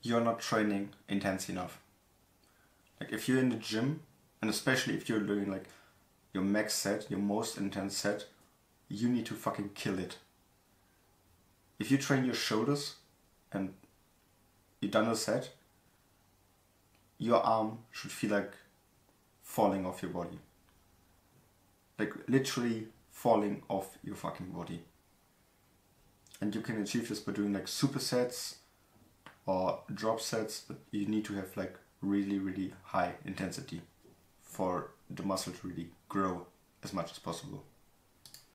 you're not training intense enough. Like if you're in the gym, and especially if you're doing like your max set, your most intense set, you need to fucking kill it. If you train your shoulders and you've done a set, your arm should feel like falling off your body. Like literally falling off your fucking body. And you can achieve this by doing like supersets or drop sets, but you need to have like really, really high intensity for the muscle to really grow as much as possible.